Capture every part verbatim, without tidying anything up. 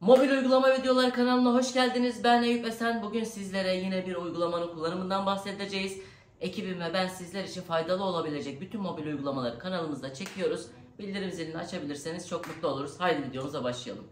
Mobil uygulama videoları kanalına hoş geldiniz. Ben Eyüp Esen. Bugün sizlere yine bir uygulamanın kullanımından bahsedeceğiz. Ekibim ve ben sizler için faydalı olabilecek bütün mobil uygulamaları kanalımızda çekiyoruz. Bildirim zilini açabilirseniz çok mutlu oluruz. Haydi videomuza başlayalım.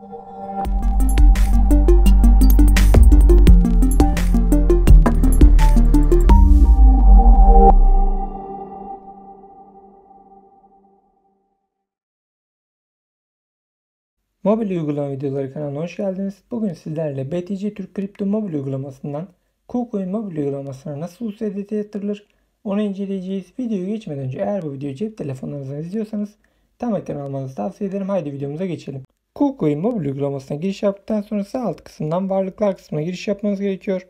Mobil uygulama videoları kanalına hoş geldiniz. Bugün sizlerle B T C Türk Kripto mobil uygulamasından KuCoin mobil uygulamasına nasıl U S D T yatırılır onu inceleyeceğiz. Videoyu geçmeden önce eğer bu videoyu cep telefonlarınızdan izliyorsanız tam ekran almanızı tavsiye ederim. Haydi videomuza geçelim. KuCoin mobil uygulamasına giriş yaptıktan sonra sağ alt kısımdan varlıklar kısmına giriş yapmanız gerekiyor.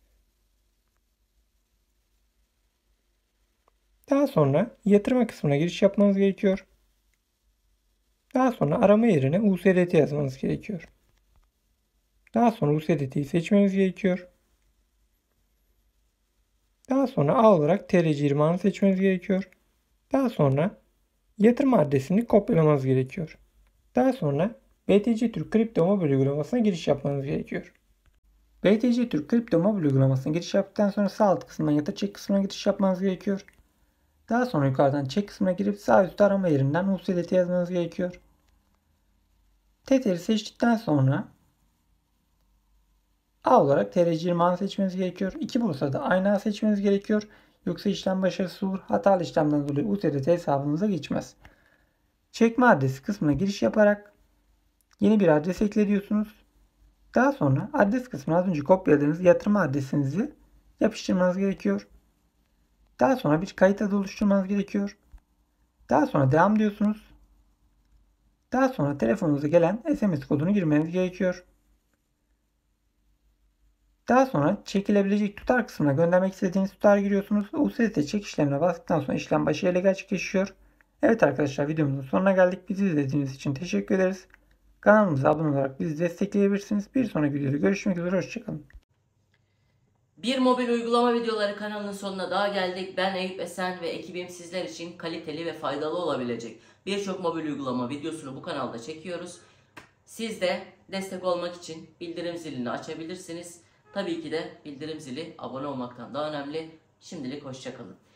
Daha sonra yatırma kısmına giriş yapmanız gerekiyor. Daha sonra arama yerine U S D T yazmanız gerekiyor. Daha sonra U S D T'yi seçmeniz gerekiyor. Daha sonra A olarak T R C yirmi ağını seçmeniz gerekiyor. Daha sonra yatırım adresini kopyalamanız gerekiyor. Daha sonra B T C Türk Kripto mobil uygulamasına giriş yapmanız gerekiyor. B T C Türk Kripto mobil uygulamasına giriş yaptıktan sonra sağ alt kısımdan yatır çek kısmına giriş yapmanız gerekiyor. Daha sonra yukarıdan çek kısmına girip sağ üstte arama yerinden U S D T yazmanız gerekiyor. Tether'i seçtikten sonra A olarak T R C yirmi ağını seçmeniz gerekiyor. İki borsada aynı ağ seçmeniz gerekiyor. Yoksa işlem başarısız olur. Hatalı işlemden dolayı U S D T hesabınıza geçmez. Çekme adresi kısmına giriş yaparak yeni bir adres ekliyorsunuz. Daha sonra adres kısmına az önce kopyaladığınız yatırım adresinizi yapıştırmanız gerekiyor. Daha sonra bir kayıt adı oluşturmanız gerekiyor. Daha sonra devam diyorsunuz. Daha sonra telefonunuza gelen S M S kodunu girmeniz gerekiyor. Daha sonra çekilebilecek tutar kısmına göndermek istediğiniz tutar giriyorsunuz. U S D T çek işlemine bastıktan sonra işlem başarıyla gerçekleşiyor. Evet arkadaşlar, videomuzun sonuna geldik. Bizi izlediğiniz için teşekkür ederiz. Kanalımıza abone olarak bizi destekleyebilirsiniz. Bir sonraki videoda görüşmek üzere. Hoşçakalın. Bir mobil uygulama videoları kanalının sonuna daha geldik. Ben Eyüp Esen ve ekibim sizler için kaliteli ve faydalı olabilecek birçok mobil uygulama videosunu bu kanalda çekiyoruz. Siz de destek olmak için bildirim zilini açabilirsiniz. Tabii ki de bildirim zili abone olmaktan daha önemli. Şimdilik hoşça kalın.